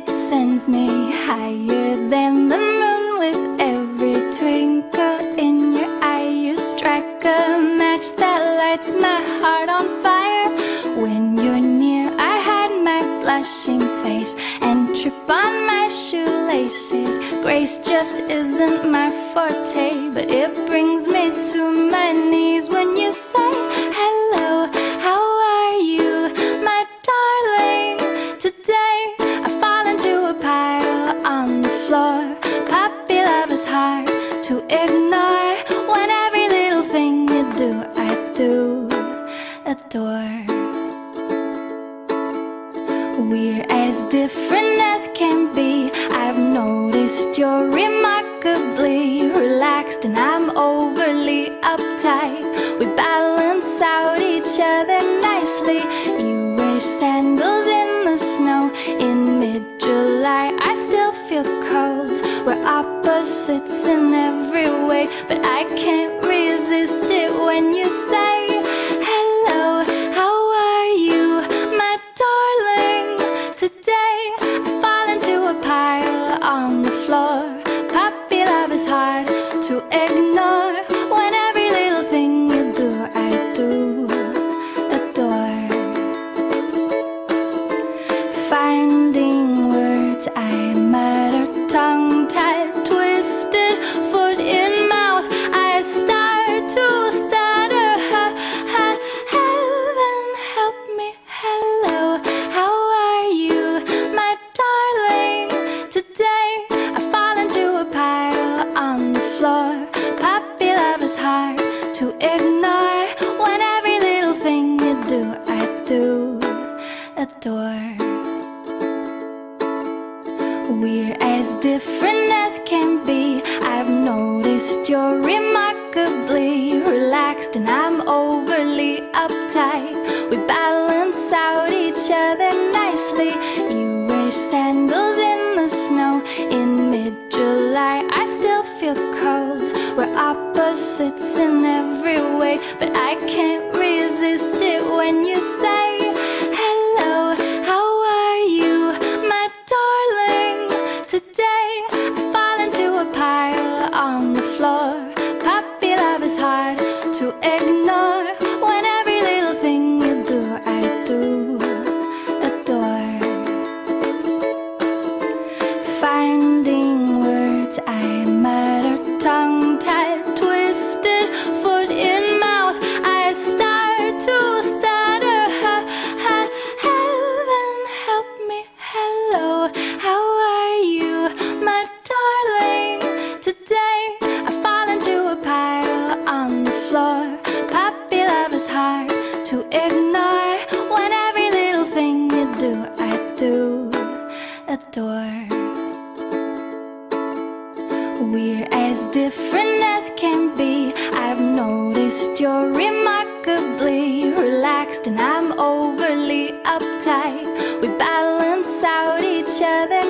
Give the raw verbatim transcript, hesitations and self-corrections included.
It sends me higher than the moon. With every twinkle in your eye, you strike a match that lights my heart on fire. When you're near, I hide my blushing face and trip on my shoelaces. Grace just isn't my forte, but it brings me to my knees when you say hello. How are you, my darling? Today I fall into a pile on the floor. Puppy love is hard to ignore. When every little thing you do, I do adore. We're as different as can be. I've noticed you're remarkably relaxed and I'm overly uptight. We balance out each other nicely. You wear sandals in the snow in mid-July. I still feel cold. We're opposites in every way, but I can't resist it when you say hello. How are you, my darling? Today I fall into a pile on the floor. Puppy love is hard to ignore. When every little thing you do, I do adore. Finding words I mutter, tongue-tied, twisted, foot in mouth, I start to stutter. Ha, ha, heaven help me, hello. How are you, my darling? Today I fall into a pile on the floor. Puppy love is hard to ignore. When every little thing you do, I do adore. We're as different as can be. I've noticed you're remarkably relaxed and I'm overly uptight. We balance out each other nicely. You wear sandals in the snow in mid-July. I still feel cold. We're opposites in every way, but I can't resist it when you say hello. How are you, my darling? Today I fall into a pile on the floor. Puppy love is hard to ignore. When every little thing you do, I do adore. Finding words I mutter, tongue-tied, twisted, foot in mouth, I start to stutter. Ha, ha, heaven help me, hello. How are you, my darling? Today I fall into a pile on the floor. Puppy love is hard to ignore. When every little thing you do, I do adore. We're as different as can be. I've noticed you're remarkably relaxed and I'm overly uptight. We balance out each other